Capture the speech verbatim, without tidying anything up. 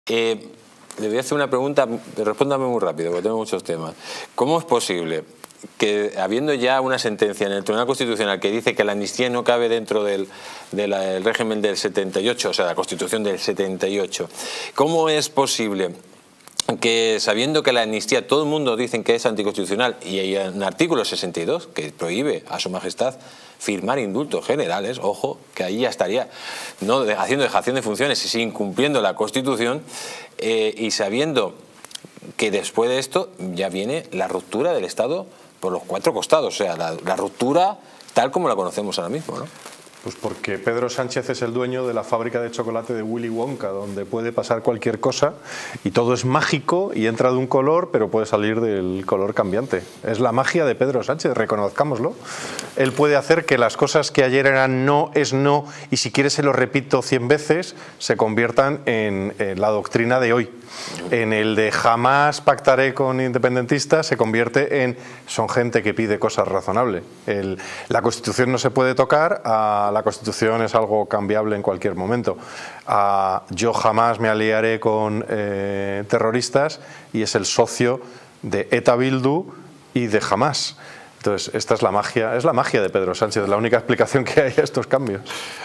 Eh, le voy a hacer una pregunta, respóndame muy rápido, porque tengo muchos temas. ¿Cómo es posible que, habiendo ya una sentencia en el Tribunal Constitucional que dice que la amnistía no cabe dentro del, de la, del régimen del setenta y ocho, o sea, la Constitución del setenta y ocho, cómo es posible que, sabiendo que la amnistía, todo el mundo dice que es anticonstitucional, y hay un artículo sesenta y dos que prohíbe a su majestad firmar indultos generales, ojo, que ahí ya estaría no haciendo dejación de funciones y sí incumpliendo la Constitución, eh, y sabiendo que después de esto ya viene la ruptura del Estado por los cuatro costados, o sea, la, la ruptura tal como la conocemos ahora mismo, ¿no? Pues porque Pedro Sánchez es el dueño de la fábrica de chocolate de Willy Wonka, donde puede pasar cualquier cosa y todo es mágico y entra de un color, pero puede salir del color cambiante. Es la magia de Pedro Sánchez, reconozcámoslo. Él puede hacer que las cosas que ayer eran no es no, y si quiere se lo repito cien veces, se conviertan en, en la doctrina de hoy. En el de jamás pactaré con independentistas se convierte en son gente que pide cosas razonables. El, la Constitución no se puede tocar, a la Constitución es algo cambiable en cualquier momento. A, yo jamás me aliaré con eh, terroristas y es el socio de ETA Bildu y de Hamás. Entonces esta es la magia, es la magia de Pedro Sánchez, la única explicación que hay a estos cambios.